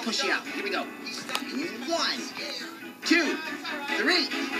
push you out. Here we go. 1, 2, 3.